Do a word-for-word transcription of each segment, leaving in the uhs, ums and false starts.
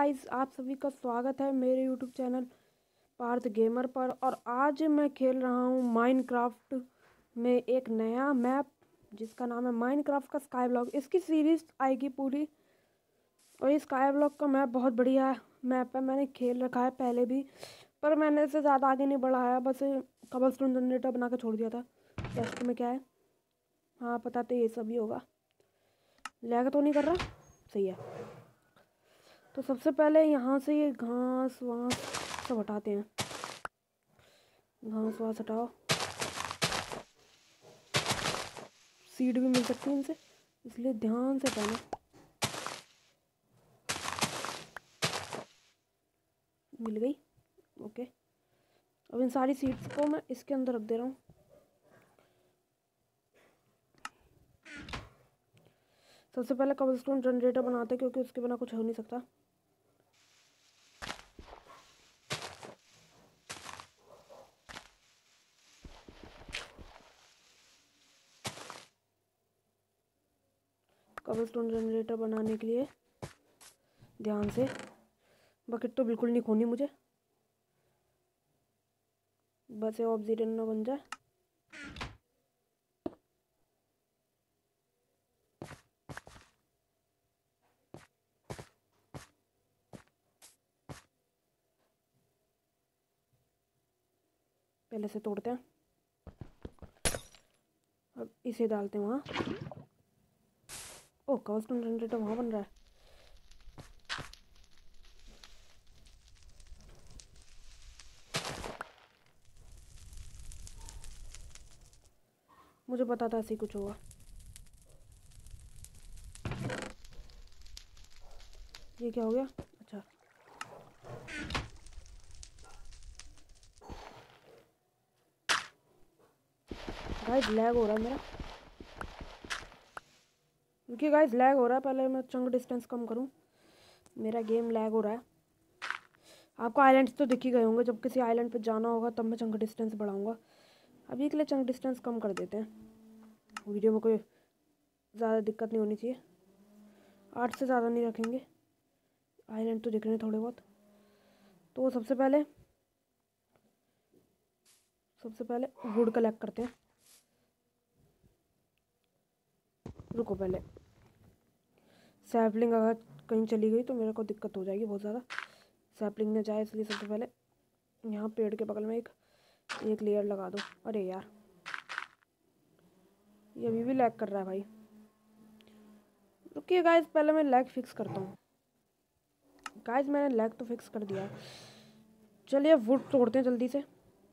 Guys, आप सभी का स्वागत है मेरे यूट्यूब चैनल पार्थ गेमर पर। और आज मैं खेल रहा हूँ माइनक्राफ्ट में एक नया मैप जिसका नाम है माइनक्राफ्ट का स्काई ब्लॉक। इसकी सीरीज़ आएगी पूरी और इस स्काई ब्लॉक का मैप बहुत बढ़िया मैप है। मैंने खेल रखा है पहले भी, पर मैंने इससे ज़्यादा आगे नहीं बढ़ाया, बस कबलस्टोन जनरेटर बना के छोड़ दिया था। टेस्ट में क्या है, हाँ पता तो ये सभी होगा। लैग तो नहीं कर रहा, सही है। तो सबसे पहले यहाँ से ये घास वास सब हटाते हैं। घास वास हटाओ, सीड भी मिल सकती है इनसे, इसलिए ध्यान से हटाना। मिल गई, ओके। अब इन सारी सीड्स को मैं इसके अंदर रख दे रहा हूँ। सबसे पहले कबलस्टोन जनरेटर बनाते हैं क्योंकि उसके बिना कुछ हो नहीं सकता। कबलस्टोन जनरेटर बनाने के लिए ध्यान से, बकेट तो बिल्कुल नहीं खोनी मुझे, बस ये ऑब्सीडियन ना बन जाए। पहले से तोड़ते हैं, अब इसे डालते हैं वहाँ। ओह, कबलस्टोन जनरेटर वहाँ बन रहा है। मुझे पता था ऐसे ही कुछ होगा। ये क्या हो गया? अच्छा, गाइस लैग हो रहा है मेरा, क्योंकि गाइस लैग हो रहा है। पहले मैं चंक डिस्टेंस कम करूं, मेरा गेम लैग हो रहा है। आपको आइलैंड्स तो दिख ही गए होंगे, जब किसी आइलैंड पे जाना होगा तब मैं चंक डिस्टेंस बढ़ाऊंगा। अभी के लिए चंक डिस्टेंस कम कर देते हैं, वीडियो में कोई ज़्यादा दिक्कत नहीं होनी चाहिए। आठ से ज़्यादा नहीं रखेंगे, आइलैंड तो दिख रहे हैं थोड़े बहुत। तो सबसे पहले सबसे पहले वुड कलेक्ट करते हैं। रुको, पहले सैपलिंग अगर कहीं चली गई तो मेरे को दिक्कत हो जाएगी बहुत ज़्यादा। सैपलिंग न जाए इसलिए सबसे पहले यहाँ पेड़ के बगल में एक एक लेयर लगा दो। अरे यार, ये अभी भी लैग कर रहा है भाई। रुकिए गाइस, पहले मैं लैग फिक्स करता हूँ। गाइस मैंने लैग तो फिक्स कर दिया। चलिए वुड तोड़ते हैं जल्दी से।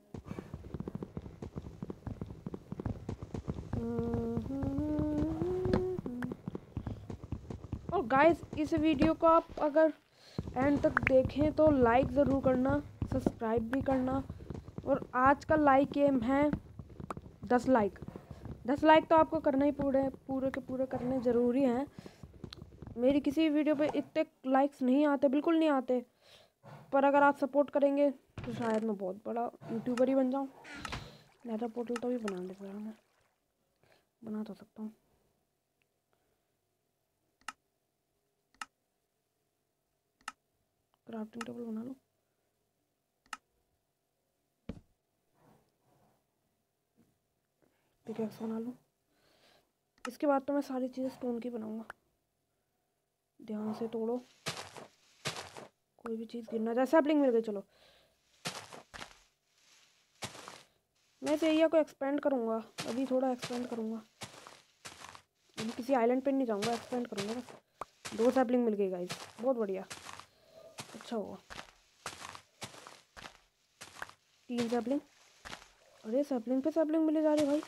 और गाइस इस वीडियो को आप अगर एंड तक देखें तो लाइक ज़रूर करना, सब्सक्राइब भी करना। और आज का लाइक एम है दस लाइक। दस लाइक तो आपको करना ही पूरे पूरे के पूरे करने ज़रूरी हैं। मेरी किसी वीडियो पे इतने लाइक्स नहीं आते, बिल्कुल नहीं आते, पर अगर आप सपोर्ट करेंगे तो शायद मैं बहुत बड़ा यूट्यूबर ही बन जाऊँ। नेदर पोर्टल तो भी बना लेता हूँ, मैं बना तो सकता हूँ। क्राफ्टिंग टेबल बना लूँ, पिकैक्स बना लूँ। इसके बाद तो मैं सारी चीज़ें स्टोन की बनाऊँगा। ध्यान से तोड़ो, कोई भी चीज़ गिरना जाए। सैपलिंग मिल गई, चलो। मैं इस एरिया को एक्सपेंड करूँगा, अभी थोड़ा एक्सपेंड करूँगा। अभी किसी आइलैंड पे नहीं जाऊँगा, एक्सपेंड करूँगा बस। दो सैपलिंग मिल गई गाइस, बहुत बढ़िया, अच्छा हुआ। तीन सैपलिंग, अरे सैपलिंग पे सैपलिंग मिले जा रहे भाई।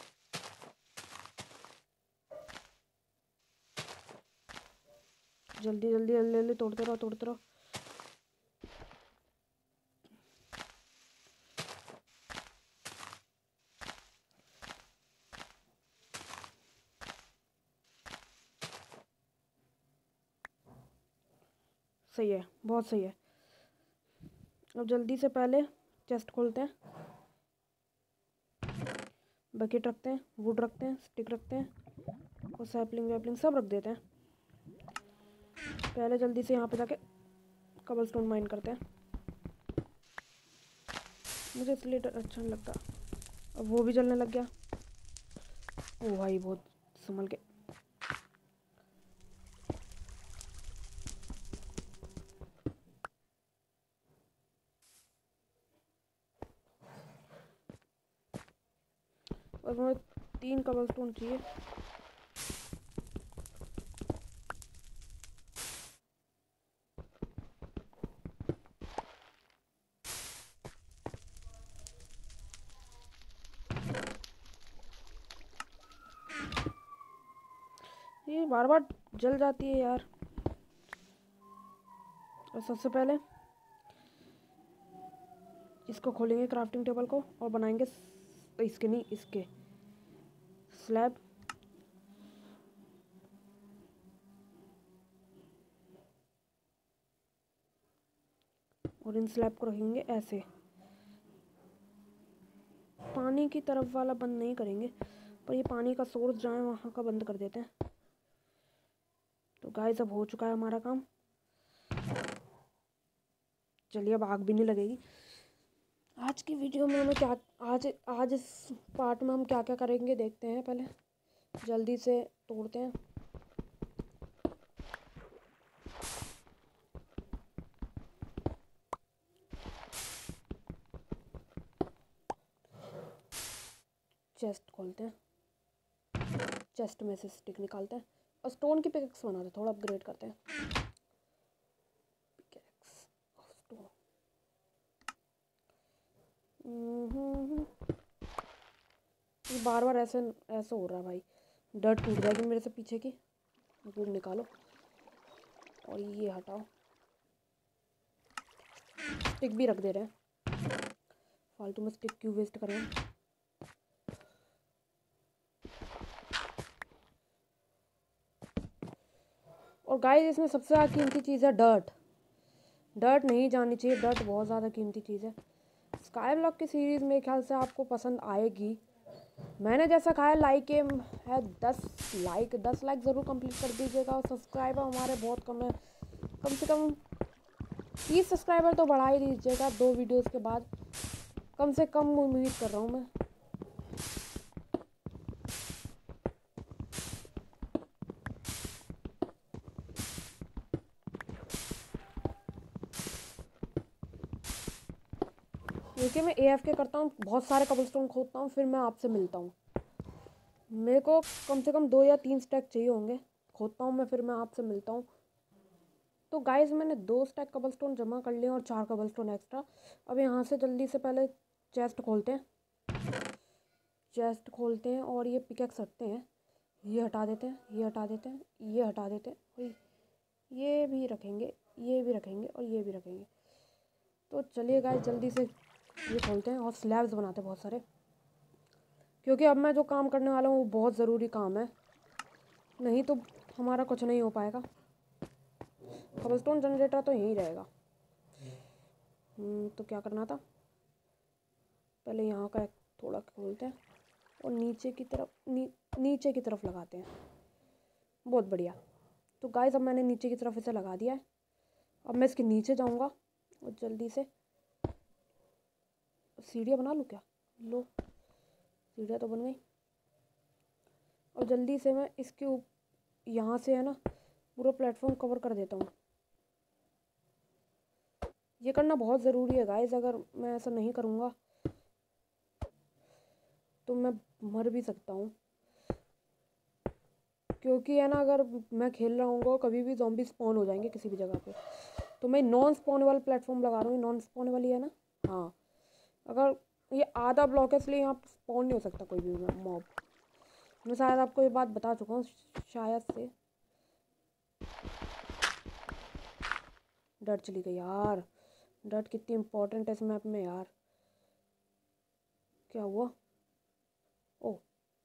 जल्दी जल्दी जल्दी जल्दी तोड़ते रहो, तोड़ते रहो। सही है, बहुत सही है। अब जल्दी से पहले चेस्ट खोलते हैं, बकेट रखते हैं, वुड रखते हैं, स्टिक रखते हैं और सैपलिंग वैपलिंग सब रख देते हैं। पहले जल्दी से यहाँ पे जाके कबल स्टोन माइन करते हैं। मुझे इसलिए अच्छा नहीं लगता। अब वो भी जलने लग गया। ओ भाई बहुत संभल के। और मुझे तीन कबल स्टोन चाहिए। ये बार बार जल जाती है यार। और सबसे पहले इसको खोलेंगे क्राफ्टिंग टेबल को और बनाएंगे इसके नहीं इसके स्लैब। और इन स्लैब को रखेंगे ऐसे। पानी की तरफ वाला बंद नहीं करेंगे, पर ये पानी का सोर्स जहाँ है वहाँ का बंद कर देते हैं। तो गाइस अब हो चुका है हमारा काम। चलिए अब आग भी नहीं लगेगी। आज की वीडियो में हमें क्या आज आज इस पार्ट में हम क्या क्या करेंगे देखते हैं। पहले जल्दी से तोड़ते हैं। चेस्ट खोलते हैं। चेस्ट में से स्टिक निकालते हैं और स्टोन की पिकेक्स बनाते हैं। थोड़ा अपग्रेड करते हैं। Pickaxe of stone. ये बार बार ऐसे ऐसे हो रहा है भाई। डर्ट टूट जाएगी मेरे से पीछे की। वो निकालो और ये हटाओ। स्टिक भी रख दे रहे हैं। फालतू में स्टिक क्यों वेस्ट करें। और गाइस इसमें सबसे ज़्यादा कीमती चीज़ है डर्ट। डर्ट नहीं जानी चाहिए। डर्ट बहुत ज़्यादा कीमती चीज़ है। स्काई ब्लॉक की सीरीज़ मेरे ख्याल से आपको पसंद आएगी। मैंने जैसा कहा है लाइक है दस लाइक दस लाइक ज़रूर कंप्लीट कर दीजिएगा। और सब्सक्राइबर हमारे बहुत कम है। कम से कम तीस सब्सक्राइबर तो बढ़ा ही दीजिएगा दो वीडियोस के बाद। कम से कम उम्मीद कर रहा हूँ मैं। क्योंकि मैं ए एफ के करता हूँ, बहुत सारे कबलस्टोन खोदता हूँ, फिर मैं आपसे मिलता हूँ। मेरे को कम से कम दो या तीन स्टैक चाहिए होंगे। खोदता हूँ मैं, फिर मैं आपसे मिलता हूँ। तो गाइस मैंने दो स्टैक कबलस्टोन जमा कर लिए और चार कबलस्टोन एक्स्ट्रा। अब यहाँ से जल्दी से पहले चेस्ट खोलते हैं। चेस्ट खोलते हैं और ये पिकेक्स रखते हैं। ये हटा देते हैं, ये हटा देते हैं, ये हटा देते हैं, ये भी रखेंगे, ये भी रखेंगे और ये भी रखेंगे। तो चलिए गाइस जल्दी से ये खोलते हैं और स्लैब्स बनाते हैं बहुत सारे। क्योंकि अब मैं जो काम करने वाला हूँ वो बहुत ज़रूरी काम है, नहीं तो हमारा कुछ नहीं हो पाएगा। कबलस्टोन जनरेटर तो यहीं रहेगा। तो क्या करना था, पहले यहाँ का थोड़ा खोलते हैं और नीचे की तरफ नी, नीचे की तरफ लगाते हैं। बहुत बढ़िया। तो गाइस अब मैंने नीचे की तरफ इसे लगा दिया है। अब मैं इसके नीचे जाऊँगा और जल्दी से सीढ़ियाँ बना लूँ क्या। लो सीढ़ियाँ तो बन गई। और जल्दी से मैं इसके यहाँ से है ना पूरा प्लेटफॉर्म कवर कर देता हूँ। ये करना बहुत ज़रूरी है गाइस। अगर मैं ऐसा नहीं करूँगा तो मैं मर भी सकता हूँ। क्योंकि है ना अगर मैं खेल रहा हूँ कभी भी ज़ॉम्बी स्पॉन हो जाएंगे किसी भी जगह पे। तो मैं नॉन स्पॉनेबल प्लेटफॉर्म लगा रहा हूँ। नॉन स्पॉनेबल ही है ना। हाँ, अगर ये आधा ब्लॉक है इसलिए यहाँ स्पॉन नहीं हो सकता कोई भी मॉब। मैं शायद आपको ये बात बता चुका हूँ शायद से। डर्ट चली गई यार। डर्ट कितनी इम्पोर्टेंट है इस मैप में यार। क्या हुआ। ओ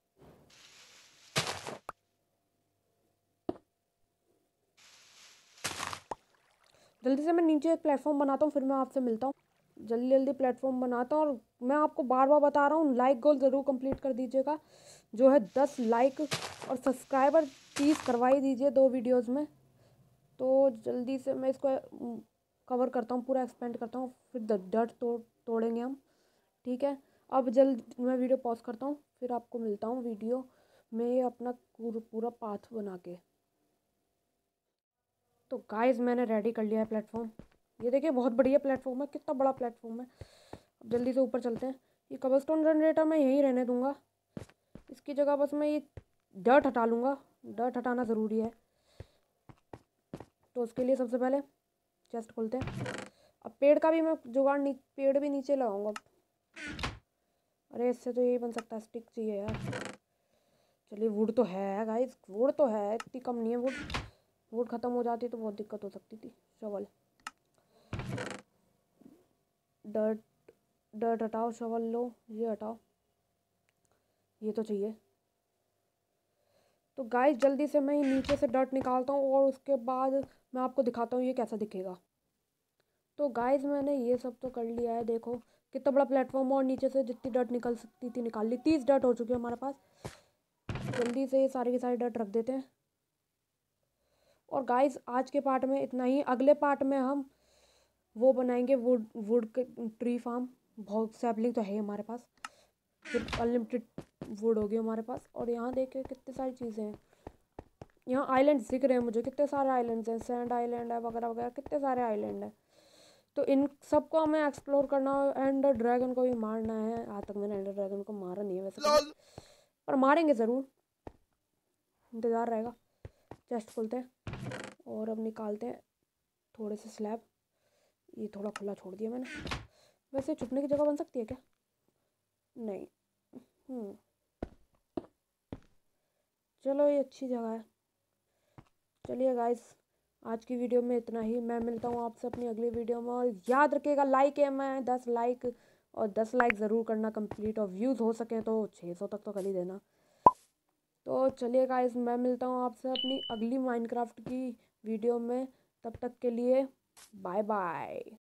जल्दी से मैं नीचे एक प्लेटफॉर्म बनाता हूँ, फिर मैं आपसे मिलता हूँ। जल्दी जल्दी प्लेटफॉर्म बनाता हूँ। और मैं आपको बार बार बता रहा हूँ लाइक गोल ज़रूर कंप्लीट कर दीजिएगा, जो है दस लाइक। और सब्सक्राइबर तीस करवा ही दीजिए दो वीडियोस में। तो जल्दी से मैं इसको कवर करता हूँ, पूरा एक्सपेंड करता हूँ, फिर डर्ट तोड़ तोड़ेंगे हम। ठीक है, अब जल्द मैं वीडियो पॉज करता हूँ, फिर आपको मिलता हूँ वीडियो में अपना पूरा पाथ बना के। तो गाइस मैंने रेडी कर लिया है प्लेटफॉर्म। ये देखिए बहुत बढ़िया प्लेटफॉर्म है, कितना बड़ा प्लेटफॉर्म है। अब जल्दी से ऊपर चलते हैं। ये कबलस्टोन जनरेटर मैं यहीं रहने दूंगा, इसकी जगह बस मैं ये डर्ट हटा लूँगा। डर्ट हटाना ज़रूरी है, तो उसके लिए सबसे पहले चेस्ट खोलते हैं। अब पेड़ का भी मैं जुगाड़, नी पेड़ भी नीचे लगाऊंगा। अरे इससे तो यही बन सकता है, स्टिक चाहिए यार। चलिए वुड तो है गाइस, वुड तो है, इतनी कम नहीं है वुड। वुड ख़त्म हो जाती तो बहुत दिक्कत हो सकती थी। शवल, डर्ट डर्ट हटाओ, शवल लो, ये हटाओ, ये तो चाहिए। तो गाइस जल्दी से मैं नीचे से डर्ट निकालता हूँ और उसके बाद मैं आपको दिखाता हूँ ये कैसा दिखेगा। तो गाइस मैंने ये सब तो कर लिया है, देखो कितना बड़ा प्लेटफॉर्म, और नीचे से जितनी डर्ट निकल सकती थी निकाल ली। तीस डर्ट हो चुकी है हमारे पास। जल्दी से ये सारे के सारे डर्ट रख देते हैं। और गाइस आज के पार्ट में इतना ही। अगले पार्ट में हम वो बनाएंगे वुड वुड के ट्री फार्म। बहुत सैपलिंग तो है हमारे पास, फिर अनलिमिटेड वुड होगी हमारे पास। और यहाँ देखिए कितनी सारी चीज़ें हैं। यहाँ आइलैंड दिख रहे हैं मुझे, कितने सारे आइलैंड्स हैं, सैंड आइलैंड है वगैरह वगैरह, कितने सारे आइलैंड है। तो इन सबको हमें एक्सप्लोर करना है। एंडर ड्रैगन को भी मारना है। आज तक मैंने एंडर ड्रैगन को मारा नहीं है वैसे तो, पर मारेंगे ज़रूर, इंतज़ार रहेगा। चेस्ट खोलते हैं और अब निकालते हैं थोड़े से स्लैब। ये थोड़ा खुला छोड़ दिया मैंने। वैसे छुपने की जगह बन सकती है क्या? नहीं। हम्म चलो ये अच्छी जगह है। चलिए गाइस आज की वीडियो में इतना ही। मैं मिलता हूँ आपसे अपनी अगली वीडियो में। और याद रखिएगा लाइक है मैं दस लाइक, और दस लाइक ज़रूर करना कंप्लीट, और व्यूज़ हो सके तो छः सौ तक तो कर ही देना। तो चलिए गाइस मैं मिलता हूँ आपसे अपनी अगली माइनक्राफ्ट की वीडियो में। तब तक के लिए बाय बाय।